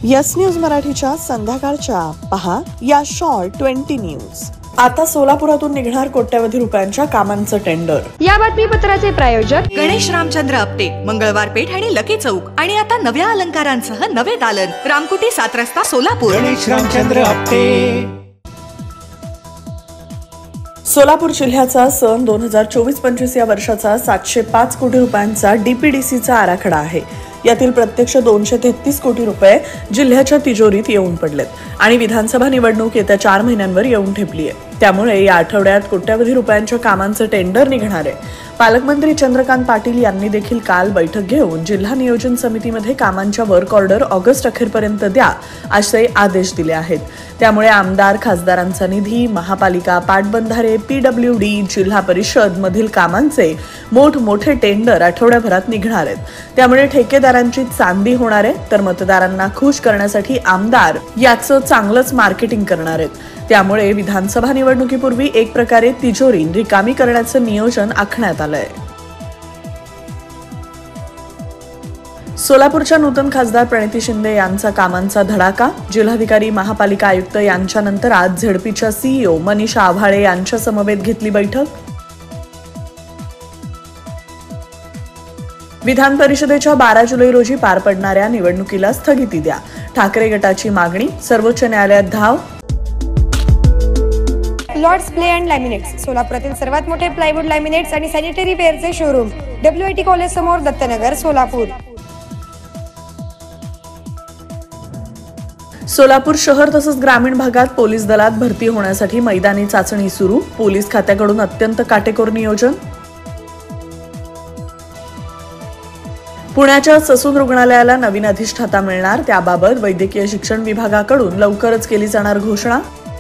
Yes news मराठीच्या संध्याकाळच्या पहा या शॉर्ट 20 न्यूज। आता सोलापुरातून निघणार कोट्यवधी रुपयांच्या कामांचं टेंडर। या बातमीपत्राचे प्रायोजक गणेश रामचंद्र आपटे, मंगळवार पेठ आणि लकी चौक आणि आता नव्या अलंकारांसह नवे दालन, रामकुटी 7 रस्ता सोलापूर। गणेश रामचंद्र आपटे। सोलापूर जिल्ह्याचा सन 2024-25 या वर्षाचा 705 कोटी रुपयांचा डीपीडीसीचा आराखडा आहे। यातील प्रत्यक्ष 233 कोटी रुपये जिल्ह्याच्या तिजोरीत येऊन पडलेत आणि विधानसभा निवडणूक येत्या 4 महिन्यांवर येऊन ठेपली आहे। त्यामुळे या आठवड्यात कोट्यवधी रुपयांच्या कामांचं टेंडर निघणार आहे। पालकमंत्री चंद्रकांत पाटील यांनी देखील काल बैठक घेऊन जिल्हा नियोजन समितीमध्ये कामांच्या वर्क ऑर्डर ऑगस्ट अखेरपर्यंत द्या असे आदेश दिले आहेत। त्यामुळे आमदार खासदारांचा निधी, महापालिका, पाटबंधारे, पीडब्ल्यूडी, जिल्हा परिषद मधील कामांचे मोठमोठे टेंडर आठवड्याभरात निघणार आहेत। त्यामुळे ठेकेदारांची चांदी होणार आहे, तर मतदारांना खुश करण्यासाठी आमदार याचं चांगलंच मार्केटिंग करणार आहेत। त्यामुळे विधानसभा निवडणुकीपूर्वी एक प्रकारे तिजोरी रिकामी करण्याचं नियोजन आखण्यात आलंय। सोलापूरच्या नूतन खासदार प्रणिती शिंदे यांचा कामांचा धडाका। जिल्हाधिकारी, महापालिका आयुक्त यांच्यानंतर आज झेडपीच्या सीईओ मनीषा आव्हाळे यांच्या समवेत घेतली बैठक। विधान परिषदेच्या 12 जुलै रोजी पार पडणाऱ्या निवडणुकीला स्थगिती द्या, ठाकरे गटाची मागणी। सर्वोच्च न्यायालयात धाव। लॉर्ड्स प्ले अँड लॅमिनेट्स, सोलापुरातील सर्वात मोठे प्लायवूड लॅमिनेट्स आणि सॅनिटरी वेअरचे शोरूम, WIT कॉलेज समोर, दत्तनगर, सोलापूर। सोलापूर शहर तसंच ग्रामीण भागात पोलीस दलात भरती होण्यासाठी मैदानी चाचणी सुरू। पोलीस खात्याकडून अत्यंत काटेकोर नियोजन। पुण्याच्या ससून रुग्णालयाला नवीन अधिष्ठाता मिळणार, त्याबाबत वैद्यकीय शिक्षण विभागाकडून लवकरच केली जाणार घोषणा।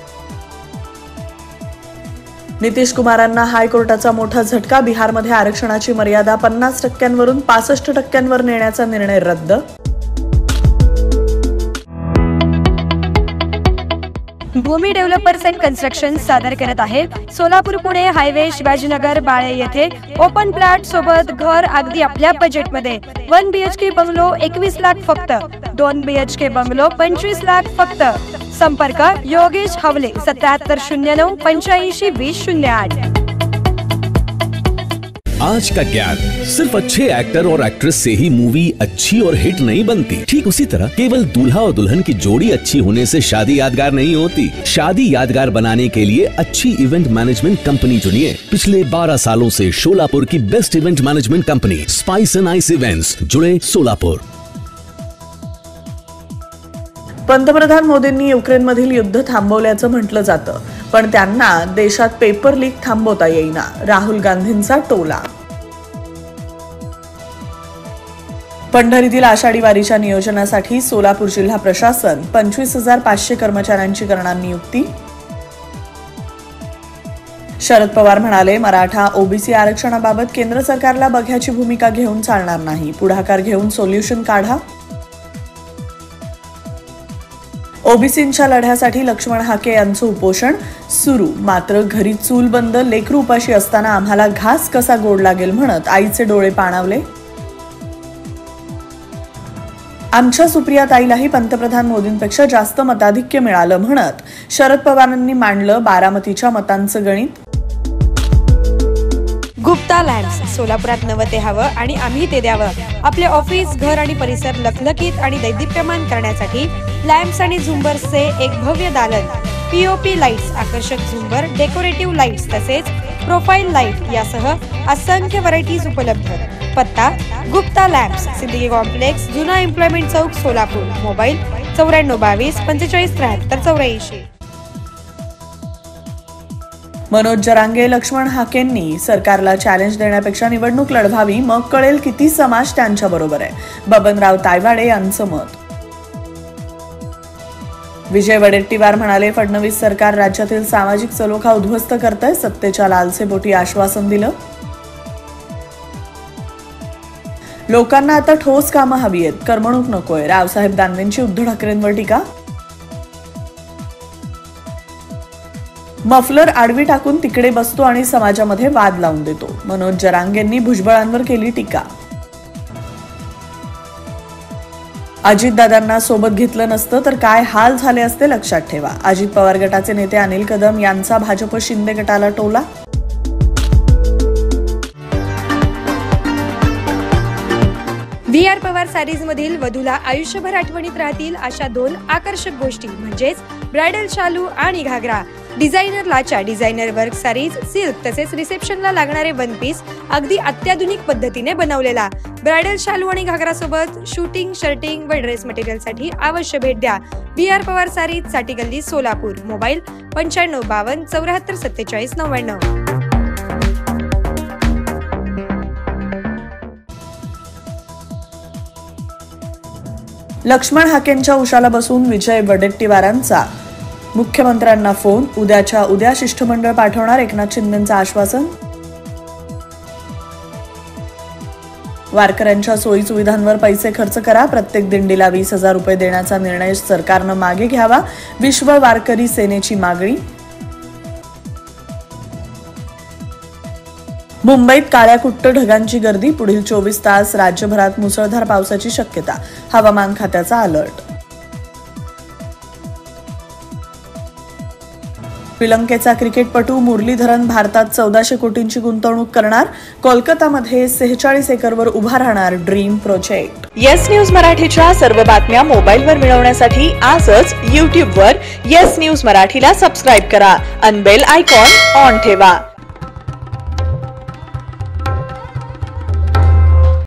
नितीश कुमारांना हायकोर्टाचा मोठा झटका। बिहारमध्ये आरक्षणाची मर्यादा 50% वरून 65% नेण्याचा निर्णय रद्द। भूमी डेव्हलपर्स अँड कन्स्ट्रक्शन सादर करत आहे सोलापूर पुणे हायवे, शिवाजीनगर, बाळे येथे ओपन प्लॉट सोबत घर अगदी आपल्या बजेटमध्ये। 1 BHK बंगलो 21 लाख फक्त, 2 BHK बंगलो 25 लाख फक्त। संपर्क योगेश हवले 7709 85 2008। आज का ज्ञान, सिर्फ अच्छे एक्टर और एक्ट्रेस से ही मूवी अच्छी और हिट नहीं बनती। ठीक उसी तरह केवल दूल्हा और दुल्हन की जोड़ी अच्छी होने से शादी यादगार नहीं होती। शादी यादगार बनाने के लिए अच्छी इवेंट मैनेजमेंट कंपनी चुनिए। पिछले 12 सालों से सोलापुर की best event management company spice and ice events, जुड़े सोलापुर। पंतप्रधान मोदींनी युक्रेनमधील युद्ध थांबवल्याचं म्हटलं जातं, पण त्यांना देशात पेपर लीक थांबवता येईना। राहुल गांधींचा टोला। पंढरीतील आषाढी वारीच्या नियोजनासाठी सोलापूर जिल्हा प्रशासन 25,500 कर्मचाऱ्यांची करणार नियुक्ती। शरद पवार म्हणाले, मराठा ओबीसी आरक्षणाबाबत केंद्र सरकारला बघ्याची भूमिका घेऊन चालणार नाही, पुढाकार घेऊन सोल्युशन काढा। ओबीसींच्या लढ्यासाठी लक्ष्मण हाके यांचं उपोषण सुरू, मात्र घरी चूल बंद, लेकरू उपाशी असताना आम्हाला घास कसा गोड लागेल म्हणत आईचे डोळे पाणावले। आमच्या सुप्रिया ताईलाही पंतप्रधान मोदींपेक्षा जास्त मताधिक्य मिळालं म्हणत शरद पवारांनी मांडलं बारामतीच्या मतांचं गणित। गुप्ता लॅम्प्स, सोलापुरात नवं ते हवं आणि आम्ही ते द्यावं। आपले ऑफिस, घर आणि परिसर लखलखीत आणि दैदिप्यमान करण्यासाठी लॅम्प्स आणि झुंबर्सचे एक भव्य दालन। POP लाईट्स, आकर्षक झुंबर, डेकोरेटिव्ह लाईट्स तसेच प्रोफाईल लाईट यासह असंख्य व्हरायटीज उपलब्ध। पत्ता गुप्ता लॅम्प्स, सिद्दीकी कॉम्प्लेक्स, जुना एम्प्लॉयमेंट चौक, सोलापूर। मोबाईल 9422 45 73 84। मनोज जरांगे, लक्ष्मण हाकेंनी सरकारला चॅलेंज देण्यापेक्षा निवडणूक लढवावी, मग कळेल किती समाज त्यांच्या बरोबर आहे। बबनराव तायवाडे यांचं मत। विजय वडेट्टीवार म्हणाले, फडणवीस सरकार राज्यातील सामाजिक सलोखा उद्ध्वस्त करतंय, सत्तेच्या लालसेपोटी आश्वासन दिलं। लोकांना आता ठोस कामं हवी आहेत, करमणूक नकोय। रावसाहेब दानवेंची उद्धव ठाकरेंवर टीका। मफलर आडवी टाकून तिकडे बसतो आणि समाजामध्ये वाद लावून देतो, मनोज जरांगेंनी भुजबळांवर केली टीका। अजितदादांना सोबत घेतलं नसतं तर काय हाल झाले असते लक्षात ठेवा. अजित पवार गटाचे नेते अनिल कदम यांचा भाजप शिंदे गटाला टोला. VR पवार सारीज मधील वधूला आयुष्यभर आठवणीत राहतील अशा 2 आकर्षक गोष्टी म्हणजेच ब्रायडल शालू आणि घागरा. डिझायनर लाचा, डिझायनर वर्क सारीज, सिल्क तसेच रिसेप्शनला लागणारे वन पीस अगदी अत्याधुनिक पद्धतीने बनवलेला. ब्रायडल शालू आणि घागरा सोबत शूटिंग, शर्टिंग व ड्रेस मटेरियल साठी अवश्य भेट द्या. VR पवार सारीज, साठी गल्ली, सोलापूर. मोबाईल 9552 74 47 99. लक्ष्मण हाकेंच्या उशाला बसून विजय वडेट्टीवारांचा मुख्यमंत्र्यांना फोन. उद्याच्या उद्या शिष्टमंडळ पाठवणार एकनाथ शिंदेंचं आश्वासन. वारकऱ्यांच्या सोयीसुविधांवर पैसे खर्च करा. प्रत्येक दिंडीला 20,000 रुपये देण्याचा निर्णय सरकारनं मागे घ्यावा. विश्व वारकरी सेनेची मागणी. मुंबईत काळ्या कुट्ट ढगांची गर्दी. पुढील 24 तास राज्यभरात मुसळधार पावसाची शक्यता. हवामान खात्याचा अलर्ट. श्रीलंकेचा क्रिकेटपटू मुरलीधरन भारतात 1400 कोटींची गुंतवणूक करणार. कोलकातामध्ये 46 एकरवर उभा राहणार ड्रीम प्रोजेक्ट. येस न्यूज मराठीच्या सर्व बातम्या मोबाईलवर मिळवण्यासाठी आजच YouTubeवर येस न्यूज मराठीला सबस्क्राईब करा आणि बेल आयकॉन ऑन ठेवा.